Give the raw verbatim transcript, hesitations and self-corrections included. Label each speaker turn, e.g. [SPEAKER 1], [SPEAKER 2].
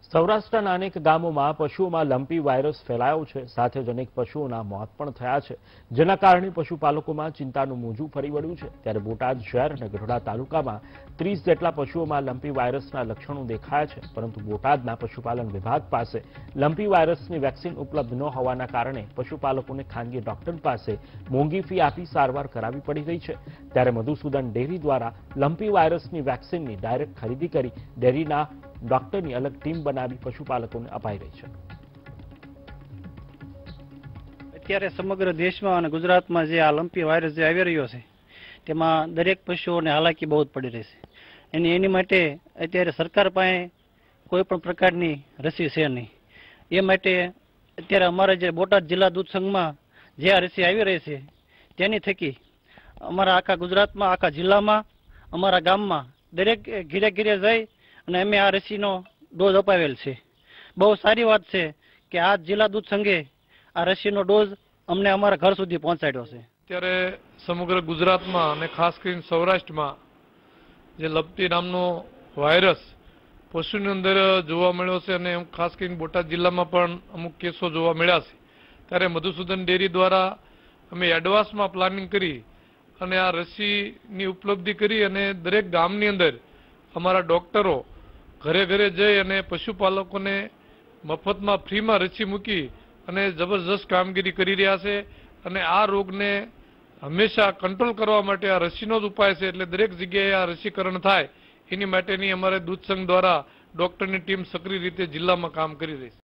[SPEAKER 1] સૌરાષ્ટ્રના અનેક ગામોમાં પશુઓમાં લંપી વાયરસ ફેલાયો છે, સાથે જ અનેક પશુઓના મોત પણ થયા છે, જેના કારણે પશુપાલકોમાં ચિંતાનું મોજું ફરી વળ્યું છે। ત્યારે બોટાદ શહેર અને ગઢડા તાલુકામાં ત્રીસ જેટલા પશુઓમાં લંપી વાયરસના લક્ષણો દેખાયા છે, પરંતુ બોટાદના પશુપાલન વિભાગ પાસે લંપી વાયરસની વેક્સિન ઉપલબ્ધ ન હોવાના કારણે પશુપાલકોને ખાનગી ડોક્ટર પાસે મોંઘી ફી આપી સારવાર કરાવી પડી રહી છે। ત્યારે મધુસૂદન ડેરી દ્વારા લંપી વાયરસની વેક્સિનની ડાયરેક્ટ ખરીદી કરી ડેરીના ડોક્ટરની અલગ ટીમ બનાવી પશુપાલકોને અપાઈ રહી છે।
[SPEAKER 2] અત્યારે સમગ્ર દેશમાં અને ગુજરાતમાં જે આ લંપી વાયરસ જે આવી રહ્યો છે તેમાં દરેક પશુઓને હાલાકી બહુ જ પડી રહી છે। એની એની માટે અત્યારે સરકાર પાસે કોઈ પણ પ્રકારની રસી છે નહીં। એ માટે અત્યારે અમારા જે બોટાદ જિલ્લા દૂધ સંઘમાં જે આ રસી આવી રહી છે તેની થકી અમારા આખા ગુજરાતમાં આખા જિલ્લામાં અમારા ગામમાં દરેક ઘીરે ઘીરે જઈ અને અમે આ રસીનો ડોઝ અપાવેલ છે। બહુ સારી વાત છે કે આ જિલ્લા દૂધ સંઘે આ રસીનો ડોઝ અમને અમારા ઘર સુધી પહોંચાડ્યો છે।
[SPEAKER 3] અત્યારે સમગ્ર ગુજરાતમાં અને ખાસ કરીને સૌરાષ્ટ્રમાં જે લંપી નામનો વાયરસ પશુની અંદર જોવા મળ્યો છે અને ખાસ કરીને બોટાદ જિલ્લામાં પણ અમુક કેસો જોવા મળ્યા છે। ત્યારે મધુસૂદન ડેરી દ્વારા અમે એડવાન્સમાં પ્લાનિંગ કરી અને આ રસીની ઉપલબ્ધિ કરી અને દરેક ગામની અંદર અમારા ડોક્ટરો ઘરે ઘરે જઈ અને પશુપાલકોને મફતમાં ફ્રીમાં રસી મૂકી અને જબરજસ્ત કામગીરી કરી રહ્યા છે। અને આ રોગને હંમેશા કંટ્રોલ કરવા માટે આ રસીનો જ ઉપાય છે, એટલે દરેક જગ્યાએ આ રસીકરણ થાય એની માટેની અમારે દૂધ સંઘ દ્વારા ડોક્ટરની ટીમ સક્રિય રીતે જિલ્લામાં કામ કરી રહી છે।